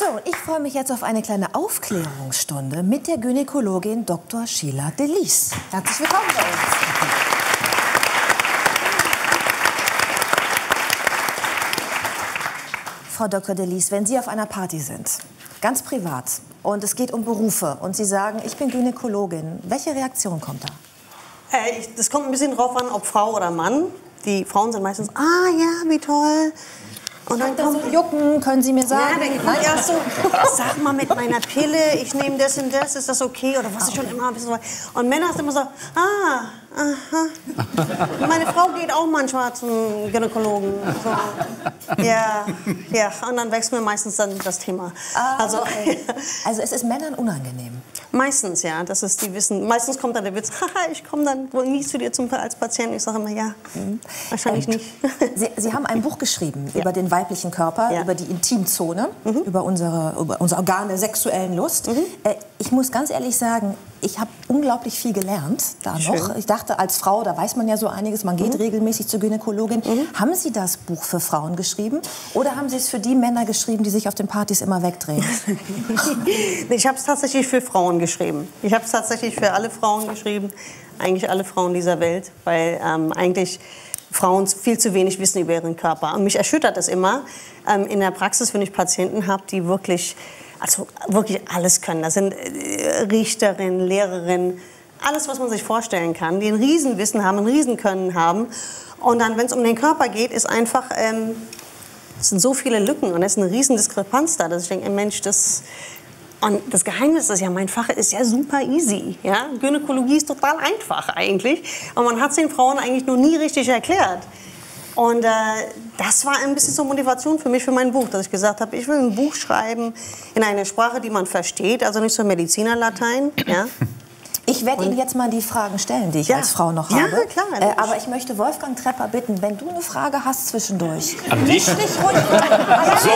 und ich freue mich jetzt auf eine kleine Aufklärungsstunde mit der Gynäkologin Dr. Sheila Delis. Herzlich willkommen bei uns. Frau Dr. Delis, wenn Sie auf einer Party sind, ganz privat, und es geht um Berufe, und Sie sagen, ich bin Gynäkologin, welche Reaktion kommt da? Das kommt ein bisschen drauf an, ob Frau oder Mann. Die Frauen sind meistens, ah ja, wie toll. Und dann kommt so jucken, können Sie mir sagen? Ja, dann kommt erst so, sag mal mit meiner Pille, ich nehme das und das, ist das okay? Oder was ich schon immer ein bisschen so. Und Männer sind immer so, aha. Meine Frau geht auch manchmal zum Gynäkologen. So. Ja, ja. Und dann wechseln wir meistens dann das Thema. Okay. Also es ist Männern unangenehm. Meistens, ja. Das ist, die wissen. Meistens kommt dann der Witz, haha, ich komme dann wohl nie zu dir als Patient. Ich sage immer, ja, wahrscheinlich nicht. Sie haben ein Buch geschrieben über den weiblichen Körper, über die Intimzone, über unsere Organe sexuellen Lust. Ich muss ganz ehrlich sagen, ich habe unglaublich viel gelernt da noch. Ich dachte, als Frau, da weiß man ja so einiges, man geht regelmäßig zur Gynäkologin. Haben Sie das Buch für Frauen geschrieben oder haben Sie es für die Männer geschrieben, die sich auf den Partys immer wegdrehen? Ich habe es tatsächlich für Frauen geschrieben. Ich habe es tatsächlich für alle Frauen geschrieben, eigentlich alle Frauen dieser Welt, weil eigentlich Frauen viel zu wenig wissen über ihren Körper. Und mich erschüttert das immer in der Praxis, wenn ich Patienten habe, die wirklich alles können. Das sind Richterinnen, Lehrerinnen, alles, was man sich vorstellen kann, die ein Riesenwissen haben, ein Riesenkönnen haben. Und dann, wenn es um den Körper geht, ist einfach, es sind so viele Lücken und es ist eine Riesendiskrepanz da, dass ich denke, Mensch, und das Geheimnis ist ja, mein Fach ist ja super easy. Ja? Gynäkologie ist total einfach eigentlich. Und man hat es den Frauen eigentlich noch nie richtig erklärt. Und das war ein bisschen so Motivation für mich, für mein Buch, dass ich gesagt habe, ich will ein Buch schreiben in einer Sprache, die man versteht, also nicht so Medizinerlatein. Ja? Ich werde Ihnen jetzt mal die Fragen stellen, die ich als Frau noch habe. Ja, klar. Aber ich möchte Wolfgang Trepper bitten, wenn du eine Frage hast zwischendurch, an dich? Nicht ruhig an So.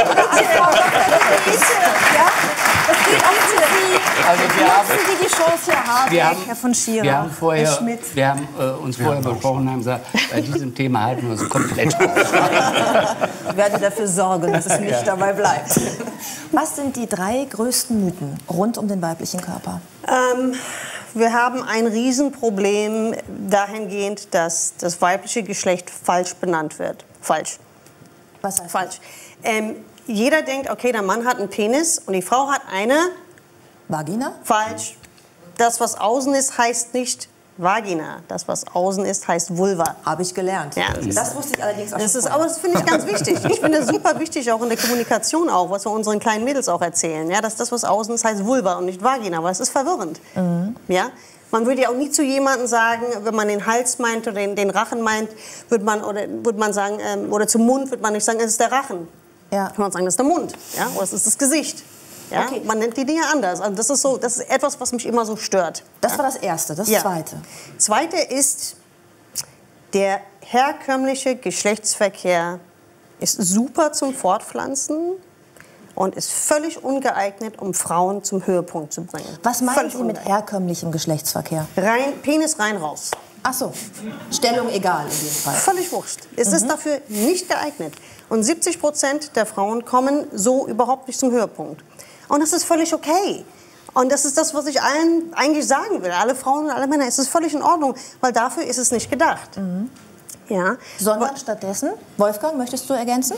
Es geht auch zu Sie. Also Nutzen Sie die Chance hier haben, Herr von Schirach, wir haben Herr Schmidt. Wir haben uns vorher besprochen und haben gesagt, bei diesem Thema halten wir uns komplett auf. Ich werde dafür sorgen, dass es nicht dabei bleibt. Was sind die 3 größten Mythen rund um den weiblichen Körper? Wir haben ein Riesenproblem dahingehend, dass das weibliche Geschlecht falsch benannt wird. Falsch. Was heißt falsch? Jeder denkt, okay, der Mann hat einen Penis und die Frau hat eine Vagina? Falsch. Das, was außen ist, heißt nicht Vagina. Das, was außen ist, heißt Vulva. Habe ich gelernt. Ja, das wusste ich allerdings auch schon. Aber das finde ich ganz wichtig. Ich finde das super wichtig, auch in der Kommunikation, auch, was wir unseren kleinen Mädels auch erzählen. Ja, dass das, was außen ist, heißt Vulva und nicht Vagina, weil es ist verwirrend. Ja? Man würde ja auch nie zu jemandem sagen, wenn man den Hals meint oder den Rachen meint, würde man sagen, oder zum Mund würde man nicht sagen, es ist der Rachen. Ja. Würde man sagen, das ist der Mund. Ja? Oder es ist das Gesicht. Ja? Okay. Man nennt die Dinge anders. Also das ist etwas, was mich immer so stört. Das war das Erste. Das Zweite? Zweite ist, der herkömmliche Geschlechtsverkehr ist super zum Fortpflanzen und ist völlig ungeeignet, um Frauen zum Höhepunkt zu bringen. Was meinen Sie mit herkömmlichem Geschlechtsverkehr? Penis rein, raus. Ach so, Stellung egal in dem Fall. Völlig wurscht. Es ist dafür nicht geeignet. Und 70% der Frauen kommen so überhaupt nicht zum Höhepunkt. Und das ist völlig okay. Und das ist das, was ich allen eigentlich sagen will. Alle Frauen und alle Männer, es ist völlig in Ordnung, weil dafür ist es nicht gedacht. Ja. Sondern stattdessen, Wolfgang, möchtest du ergänzen?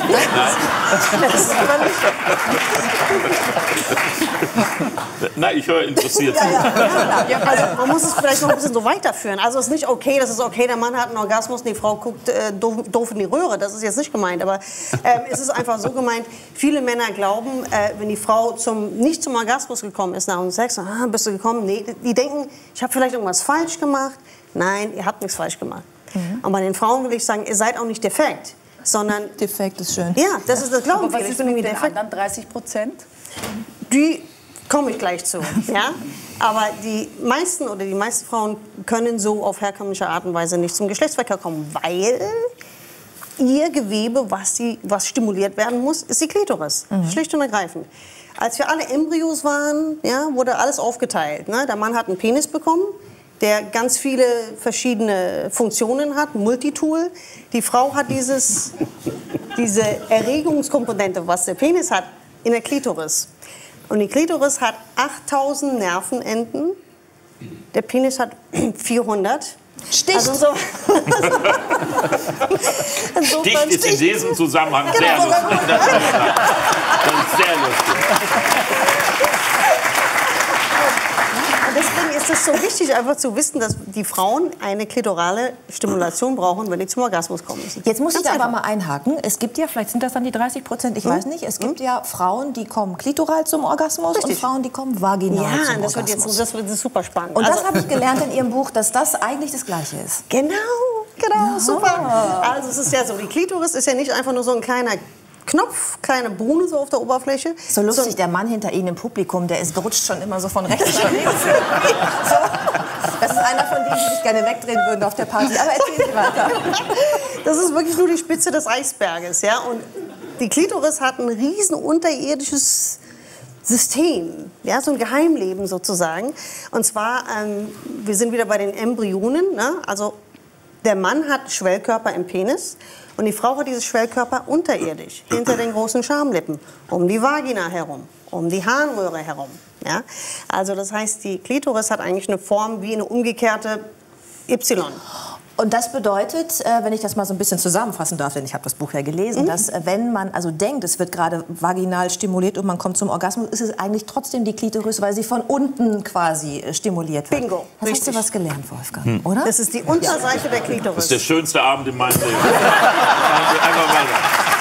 Nein, ich höre interessiert. Also, man muss es vielleicht noch ein bisschen so weiterführen. Also es ist nicht okay, das ist okay, der Mann hat einen Orgasmus und die Frau guckt doof in die Röhre. Das ist jetzt nicht gemeint. Aber es ist einfach so gemeint, viele Männer glauben, wenn die Frau nicht zum Orgasmus gekommen ist nach dem Sex, bist du gekommen? Nee, die denken, ich habe vielleicht irgendwas falsch gemacht. Nein, ihr habt nichts falsch gemacht. Und bei den Frauen will ich sagen, ihr seid auch nicht defekt, sondern... Defekt ist schön. Ja, das ist das Glauben. Aber was ist mit den anderen 30%? Die komme ich gleich zu. Ja? Aber die meisten Frauen können so auf herkömmliche Art und Weise nicht zum Geschlechtsverkehr kommen, weil ihr Gewebe, was stimuliert werden muss, ist die Klitoris. Schlicht und ergreifend. Als wir alle Embryos waren, ja, wurde alles aufgeteilt. Ne? Der Mann hat einen Penis bekommen, der ganz viele verschiedene Funktionen hat, Multitool. Die Frau hat diese Erregungskomponente, was der Penis hat, in der Klitoris. Und die Klitoris hat 8000 Nervenenden. Der Penis hat 400. Sticht. Also so, Sticht ist in diesem Zusammenhang sehr lustig. Das ist sehr lustig. Und deswegen ist es so wichtig, einfach zu wissen, dass die Frauen eine klitorale Stimulation brauchen, wenn die zum Orgasmus kommen müssen. Jetzt muss ich da aber mal einhaken. Es gibt ja, vielleicht sind das dann die 30%, ich weiß nicht, es gibt ja Frauen, die kommen klitoral zum Orgasmus und Frauen, die kommen vaginal zum Orgasmus. Das wird super spannend. Und das habe ich gelernt in Ihrem Buch, dass das eigentlich das Gleiche ist. Genau, super. Also es ist ja so, die Klitoris ist ja nicht einfach nur so ein kleiner Knopf, kleine Bohne so auf der Oberfläche. So lustig, der Mann hinter Ihnen im Publikum, der rutscht schon immer so von rechts nach links. So. Das ist einer von denen, die sich gerne wegdrehen würden auf der Party. Aber erzählen Sie weiter. Das ist wirklich nur die Spitze des Eisberges. Ja? Und die Klitoris hat ein riesen unterirdisches System, ja, so ein Geheimleben sozusagen. Und zwar, wir sind wieder bei den Embryonen. Ne? Also der Mann hat Schwellkörper im Penis. Und die Frau hat dieses Schwellkörper unterirdisch, hinter den großen Schamlippen, um die Vagina herum, um die Harnröhre herum. Ja? Also das heißt, die Klitoris hat eigentlich eine Form wie eine umgekehrte Y. Und das bedeutet, wenn ich das mal so ein bisschen zusammenfassen darf, denn ich habe das Buch ja gelesen, dass wenn man also denkt, es wird gerade vaginal stimuliert und man kommt zum Orgasmus, ist es eigentlich trotzdem die Klitoris, weil sie von unten quasi stimuliert wird. Bingo. Das hast du was gelernt, Wolfgang, oder? Das ist die Unterseite der Klitoris. Das ist der schönste Abend in meinem Leben. Einfach weiter.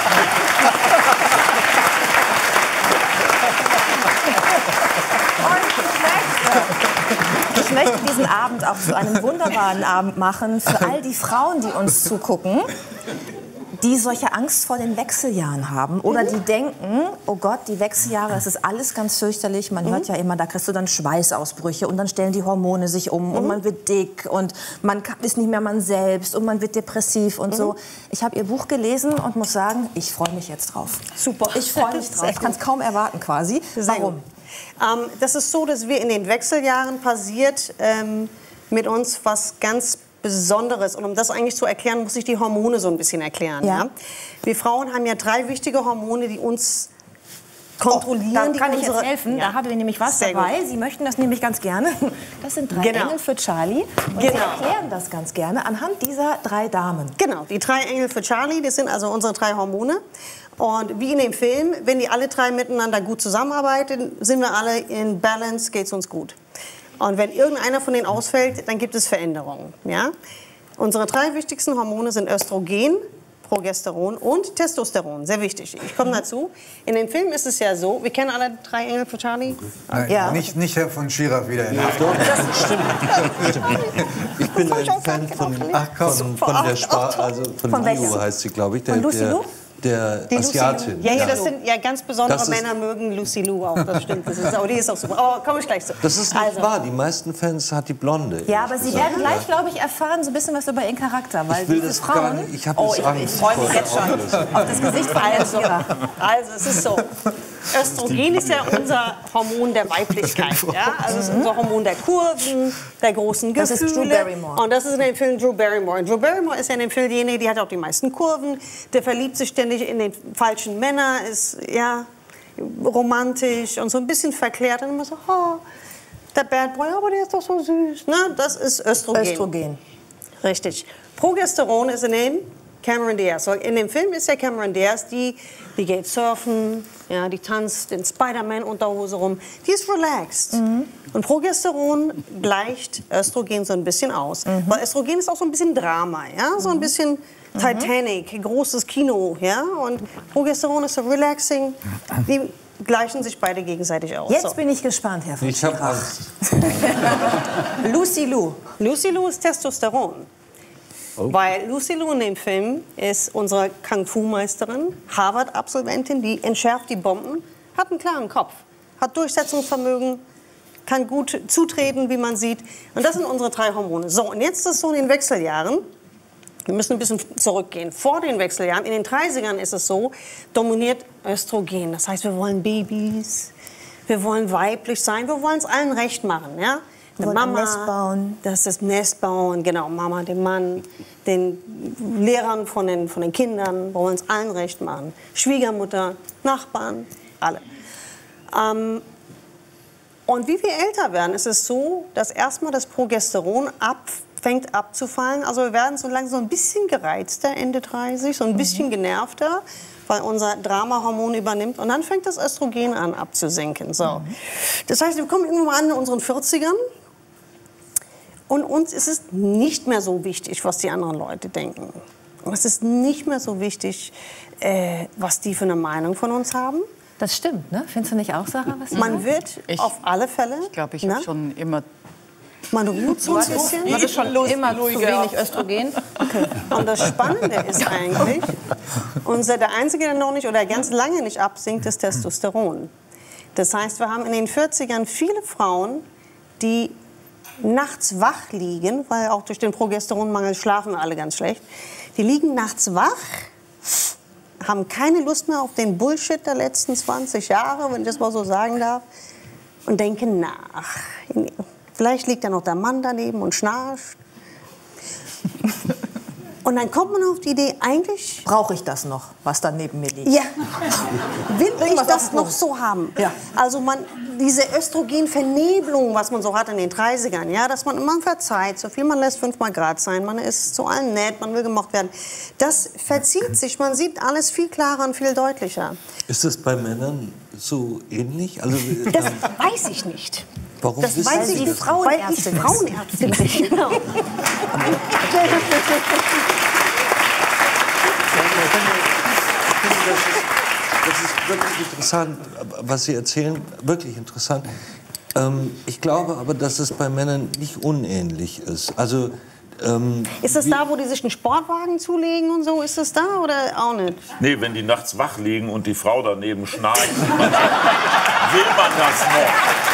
Ich möchte diesen Abend auch zu einem wunderbaren Abend machen für all die Frauen, die uns zugucken, die solche Angst vor den Wechseljahren haben oder die denken, oh Gott, die Wechseljahre, es ist alles ganz fürchterlich. Man hört ja immer, da kriegst du dann Schweißausbrüche und dann stellen die Hormone sich um und man wird dick und man ist nicht mehr man selbst und man wird depressiv und so. Ich habe Ihr Buch gelesen und muss sagen, ich freue mich jetzt drauf. Super. Ich freue mich drauf. Ich kann es kaum erwarten quasi. Warum? Das ist so, dass wir in den Wechseljahren passiert mit uns was ganz Besonderes. Und um das eigentlich zu erklären, muss ich die Hormone so ein bisschen erklären. Ja. Ja? Wir Frauen haben ja 3 wichtige Hormone, die uns kontrollieren. Da kann ich jetzt helfen. Ja. Da haben wir nämlich was Sehr dabei. gut. Sie möchten das nämlich ganz gerne. Das sind 3 Engel für Charlie. Und Sie erklären das ganz gerne anhand dieser 3 Damen. Genau, die 3 Engel für Charlie, das sind also unsere 3 Hormone. Und wie in dem Film, wenn die alle 3 miteinander gut zusammenarbeiten, sind wir alle in Balance, geht es uns gut. Und wenn irgendeiner von denen ausfällt, dann gibt es Veränderungen. Ja? Unsere 3 wichtigsten Hormone sind Östrogen, Progesteron und Testosteron. Sehr wichtig. Ich komme dazu. In dem Film ist es ja so, wir kennen alle 3 Engel für Charlie. Nein, Ja. nicht Herr von Schirach wieder. Ja, doch, stimmt. Ich bin ein Fan von Von Liu welcher? heißt sie, glaube ich. Von Lucy Liu? Der Asiatin. Ja, das sind ja ganz besondere Das ist- Männer mögen Lucy Liu auch. Das stimmt. Das ist, aber die ist auch super. Aber komme ich gleich zu. Das ist nicht wahr. Die meisten Fans hat die Blonde. Ja, aber Sie werden gleich, glaube ich, erfahren so ein bisschen was über Ihren Charakter. Weil Ich will diese das Frauen, gar nicht. Ich habe jetzt ich Angst freue mich vor jetzt schon auf das Gesicht von Herrn Schirach. Also es ist so, Östrogen ist ja unser Hormon der Weiblichkeit. Ja? Also es ist unser Hormon der Kurven, der großen Gefühle. Das ist Drew Barrymore. Und das ist in dem Film Drew Barrymore. Und Drew Barrymore ist ja in dem Film diejenige, die hat auch die meisten Kurven. Der verliebt sich ständig in den falschen Männer, ist ja romantisch und so ein bisschen verklärt. Und immer so, oh, der Bad Boy, aber der ist doch so süß. Ne? Das ist Östrogen. Östrogen. Richtig. Progesteron ist in dem Cameron Diaz. So, in dem Film ist ja Cameron Diaz, die geht surfen, ja, die tanzt in Spider-Man-Unterhose rum. Die ist relaxed. Und Progesteron gleicht Östrogen so ein bisschen aus. Weil Östrogen ist auch so ein bisschen Drama, ja? So ein bisschen Titanic, großes Kino. Ja? Und Progesteron ist so relaxing. Die gleichen sich beide gegenseitig aus. Jetzt So. bin ich gespannt, Herr von Ich habe Schirach. Angst. Lucy Liu. Lucy Liu ist Testosteron. Weil Lucy Liu in dem Film ist unsere Kung-Fu-Meisterin, Harvard-Absolventin, die entschärft die Bomben, hat einen klaren Kopf, hat Durchsetzungsvermögen, kann gut zutreten, wie man sieht. Und das sind unsere 3 Hormone. So, und jetzt ist es so in den Wechseljahren, wir müssen ein bisschen zurückgehen. Vor den Wechseljahren, in den 30ern ist es so, dominiert Östrogen. Das heißt, wir wollen Babys, wir wollen weiblich sein, wir wollen es allen recht machen. Ja? Wir wollen ein Nest bauen. Das ist das Nest bauen, genau. Mama, dem Mann, den Lehrern von den Kindern, wollen es allen recht machen. Schwiegermutter, Nachbarn, alle. Und wie wir älter werden, ist es so, dass erstmal das Progesteron fängt abzufallen. Also wir werden so langsam so ein bisschen gereizter, Ende 30, so ein bisschen genervter, weil unser Dramahormon übernimmt. Und dann fängt das Östrogen an abzusenken. So. Das heißt, wir kommen irgendwann an in unseren 40ern. Und uns ist es nicht mehr so wichtig, was die anderen Leute denken. Und es ist nicht mehr so wichtig, was die für eine Meinung von uns haben. Das stimmt, ne? Findest du nicht auch, Sarah? Was Man wird auf alle Fälle... Ich glaube, ich habe schon immer... Man ruht so ein bisschen. Das ist schon immer zu wenig Östrogen. Okay. Und das Spannende ist eigentlich, der Einzige, der noch nicht oder ganz lange nicht absinkt, ist Testosteron. Das heißt, wir haben in den 40ern viele Frauen, die nachts wach liegen, weil auch durch den Progesteronmangel schlafen wir alle ganz schlecht. Die liegen nachts wach, haben keine Lust mehr auf den Bullshit der letzten 20 Jahre, wenn ich das mal so sagen darf, und denken nach. Vielleicht liegt ja noch der Mann daneben und schnarcht. Und dann kommt man auf die Idee, eigentlich... Brauche ich das noch, was da neben mir liegt? Ja. Will ich das noch so haben? Ja. Also diese Östrogenvernebelung, was man so hat in den 30ern, ja, dass man verzeiht, so viel man lässt 5 Grad sein, man ist zu allen nett, man will gemocht werden. Das verzieht sich, man sieht alles viel klarer und viel deutlicher. Ist das bei Männern so ähnlich? Also, das weiß ich nicht. Warum das weiß ich nicht, weil ich Frauenärztin bin. Genau. Das ist wirklich interessant, was Sie erzählen, wirklich interessant. Ich glaube aber, dass es bei Männern nicht unähnlich ist. Also, ist das da, wo die sich einen Sportwagen zulegen und so? Ist das da oder auch nicht? Nee, wenn die nachts wach liegen und die Frau daneben schnarcht, will man das noch?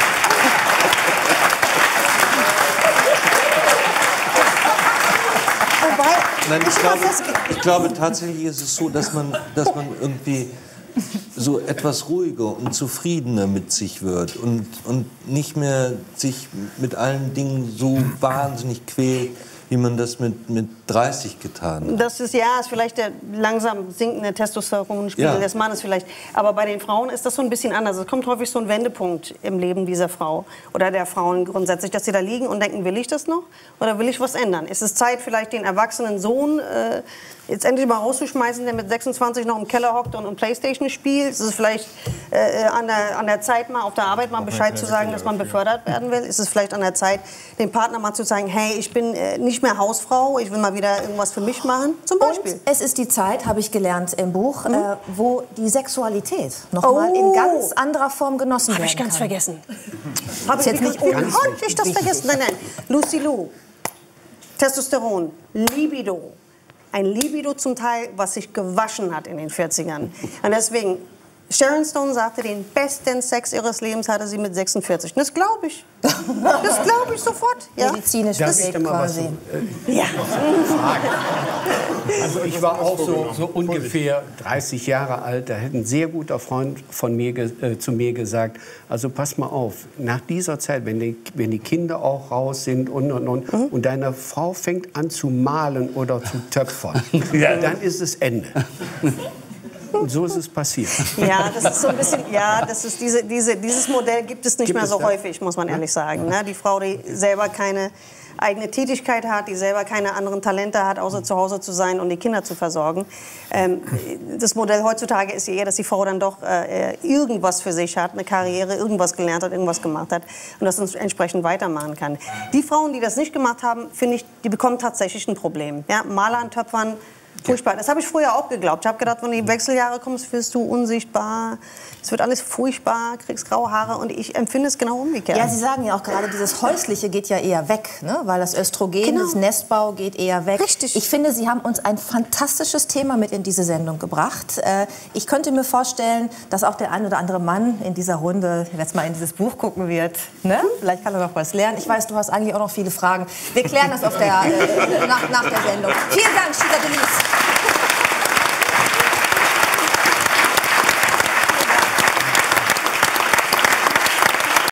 Nein, ich glaube tatsächlich ist es so, dass man irgendwie so etwas ruhiger und zufriedener mit sich wird und nicht mehr sich mit allen Dingen so wahnsinnig quält, wie man das mit 30 getan hat. Das ist vielleicht der langsam sinkende Testosteronspiegel des Mannes vielleicht. Aber bei den Frauen ist das so ein bisschen anders. Es kommt häufig so ein Wendepunkt im Leben dieser Frau oder der Frauen grundsätzlich, dass sie da liegen und denken, will ich das noch oder will ich was ändern? Ist es Zeit, vielleicht den erwachsenen Sohn jetzt endlich mal rauszuschmeißen, der mit 26 noch im Keller hockt und Playstation spielt? Ist es vielleicht an der Zeit, mal auf der Arbeit mal Bescheid zu sagen, dass man befördert werden will? Ist es vielleicht an der Zeit, dem Partner mal zu sagen, hey, ich bin nicht mehr Hausfrau, ich will mal wieder irgendwas für mich machen, zum Beispiel. Und es ist die Zeit, habe ich gelernt im Buch, wo die Sexualität noch mal in ganz anderer Form genossen werden kann. Habe ich ganz vergessen. Habe ich jetzt nicht ordentlich das vergessen? Nein. Lucy Liu, Testosteron, Libido. Ein Libido zum Teil, was sich gewaschen hat in den 40ern. Und deswegen, Sharon Stone sagte, den besten Sex ihres Lebens hatte sie mit 46. Das glaube ich. Das glaube ich sofort. Ja? Medizinisch belegt quasi. Ja. Also ich war auch so ungefähr 30 Jahre alt. Da hat ein sehr guter Freund von mir zu mir gesagt, also pass mal auf, nach dieser Zeit, wenn die Kinder auch raus sind und deine Frau fängt an zu malen oder zu töpfern, dann ist es Ende. Und so ist es passiert. Ja, das ist so ein bisschen, dieses Modell gibt es nicht mehr so häufig, muss man ehrlich sagen. Ne? Die Frau, die selber keine eigene Tätigkeit hat, die selber keine anderen Talente hat, außer zu Hause zu sein und die Kinder zu versorgen. Das Modell heutzutage ist eher, dass die Frau dann doch irgendwas für sich hat, eine Karriere, irgendwas gelernt hat, irgendwas gemacht hat und das entsprechend weitermachen kann. Die Frauen, die das nicht gemacht haben, finde ich, die bekommen tatsächlich ein Problem. Ja? Malern, Töpfern, furchtbar. Das habe ich früher auch geglaubt. Ich habe gedacht, wenn du in die Wechseljahre kommst, wirst du unsichtbar. Es wird alles furchtbar, kriegst graue Haare. Und ich empfinde es genau umgekehrt. Ja, Sie sagen ja auch gerade, dieses Häusliche geht ja eher weg, ne? Weil das Östrogen, das Nestbau geht eher weg. Richtig. Ich finde, Sie haben uns ein fantastisches Thema mit in diese Sendung gebracht. Ich könnte mir vorstellen, dass auch der ein oder andere Mann in dieser Runde jetzt mal in dieses Buch gucken wird. Ne? Vielleicht kann er noch was lernen. Ich weiß, du hast eigentlich auch noch viele Fragen. Wir klären das nach der Sendung. Vielen Dank, Sheila de Lies.